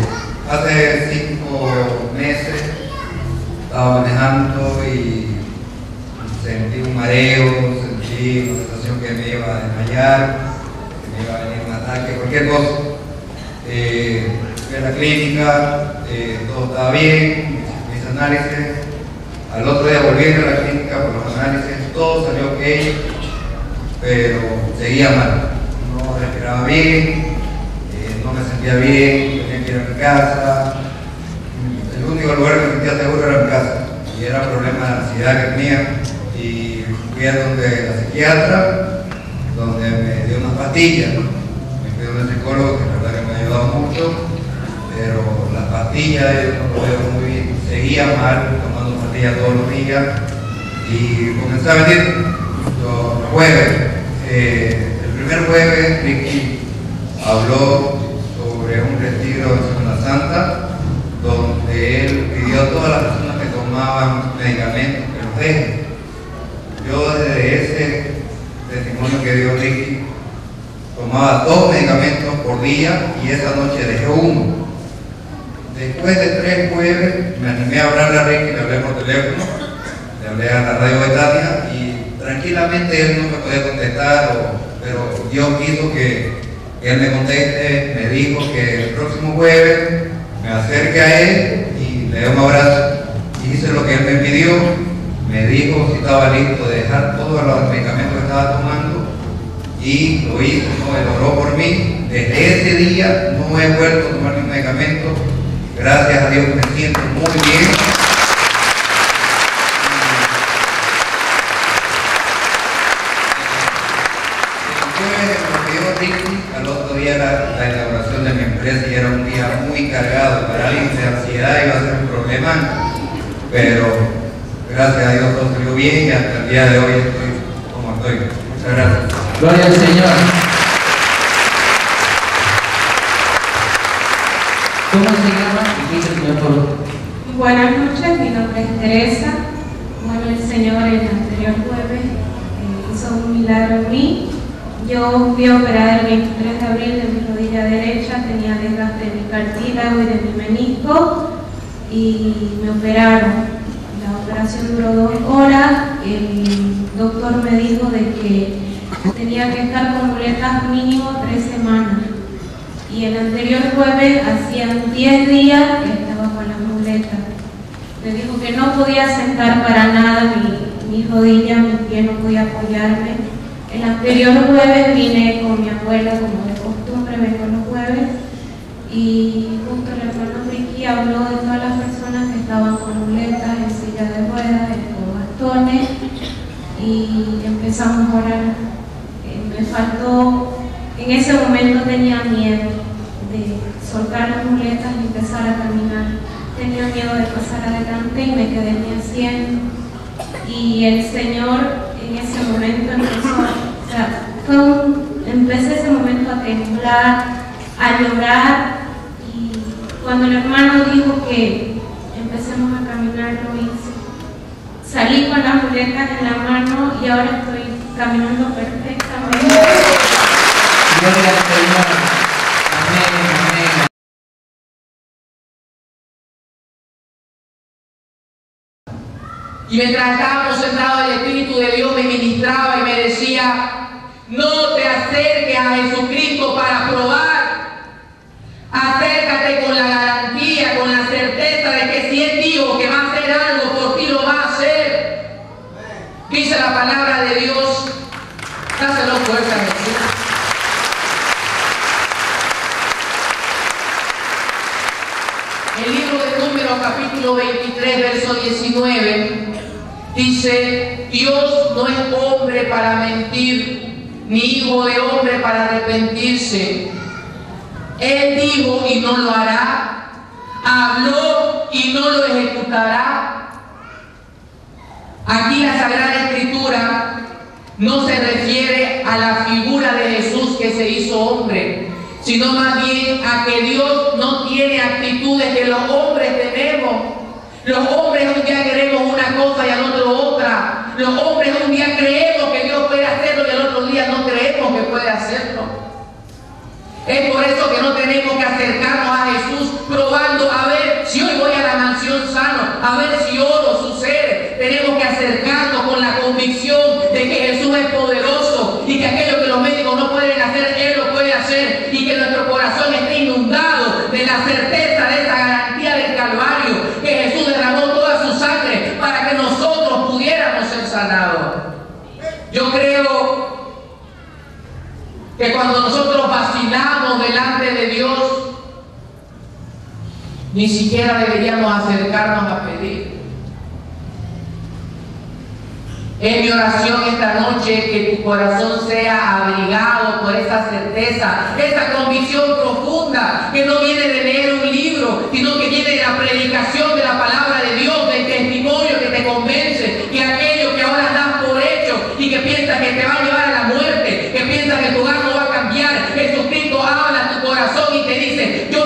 hace 5 meses estaba manejando y sentí un mareo, sentí una sensación que me iba a desmayar, que me iba a venir un ataque, cualquier cosa. Fui a la clínica, todo estaba bien, mis análisis. Al otro día volví a la clínica por los análisis, todo salió ok, pero seguía mal. No respiraba bien, no me sentía bien, tenía que ir a mi casa. El único lugar que me sentía seguro era mi casa, y era un problema de ansiedad que tenía. Y fui a donde la psiquiatra, donde me dio unas pastillas. Me fui a un psicólogo que la verdad que me ha ayudado mucho, pero las pastillas yo no lo veo muy bien. Seguía mal, tomando pastillas todos los días, y comencé a venir los jueves. El primer jueves Ricky habló sobre un retiro de Semana Santa, donde él pidió a todas las personas que tomaban medicamentos que los dejen. Yo desde ese testimonio que dio Ricky tomaba 2 medicamentos por día, y esa noche dejé 1. Después de 3 jueves me animé a hablarle a Ricky, le hablé por teléfono, le hablé a la radio Betania, y tranquilamente él no me podía contestar, pero Dios quiso que él me conteste. Me dijo que el próximo jueves me acerque a él y le dé un abrazo. Hice lo que él me pidió, me dijo si estaba listo de dejar todos los medicamentos que estaba tomando, y lo hizo, ¿no? Él oró por mí. Desde ese día no he vuelto a tomar ningún medicamento. Gracias a Dios me siento muy bien. Al otro día era la inauguración de mi empresa, y era un día muy cargado, parálisis de ansiedad, iba a ser un problema, pero gracias a Dios todo salió bien, y hasta el día de hoy estoy como estoy. Muchas gracias. Gloria al Señor. ¿Cómo se llama? Y dice el Señor por... Buenas noches, mi nombre es Teresa. Bueno, el Señor el anterior jueves hizo un milagro en mí. Yo fui operada el 23 de abril de mi rodilla derecha, tenía desgaste de mi cartílago y de mi menisco, y me operaron. La operación duró 2 horas. El doctor me dijo de que tenía que estar con muletas mínimo 3 semanas. Y el anterior jueves hacían 10 días que estaba con las muletas. Me dijo que no podía sentar para nada mi rodilla, mi pie no podía apoyarme. El anterior jueves vine con mi abuela, como de costumbre, vengo los jueves, y justo el hermano Ricky habló de todas las personas que estaban con muletas, en silla de ruedas, con bastones, y empezamos a orar. Me faltó, en ese momento tenía miedo de soltar las muletas y empezar a caminar. Tenía miedo de pasar adelante y me quedé en mi asiento. Y el Señor en ese momento empecé ese momento a temblar, a llorar, y cuando el hermano dijo que empecemos a caminar, lo hice. Salí con las muletas en la mano y ahora estoy caminando perfectamente. Gloria al Señor. Amén, amén. Y mientras estábamos sentados, el Espíritu de Dios me ministraba y me decía: no te acerques a Jesucristo para probar. Acércate con la garantía, con la certeza de que si Él dijo que va a hacer algo por ti, lo va a hacer. Dice la palabra de Dios. Dáselo fuerte a Jesús. El libro de Números, capítulo 23, verso 19, dice: Dios no es hombre para mentir, ni hijo de hombre para arrepentirse. Él dijo y no lo hará, habló y no lo ejecutará. Aquí la Sagrada Escritura no se refiere a la figura de Jesús que se hizo hombre, sino más bien a que Dios no tiene actitudes que los hombres tenemos. Los hombres un día queremos una cosa y al otro otra. Los hombres un día creemos que Dios puede hacerlo y al otro día no creemos que puede hacerlo. Es por eso que no tenemos que acercarnos a Jesús de esa garantía del Calvario, que Jesús derramó toda su sangre para que nosotros pudiéramos ser sanados. Yo creo que cuando nosotros vacilamos delante de Dios, ni siquiera deberíamos acercarnos a pedir. Es mi oración esta noche que tu corazón sea abrigado por esa certeza, esa convicción profunda que no viene de leer un libro, sino que viene de la predicación de la palabra de Dios, del testimonio que te convence, que aquello que ahora das por hecho y que piensas que te va a llevar a la muerte, que piensas que tu hogar no va a cambiar, Jesucristo habla a tu corazón y te dice: yo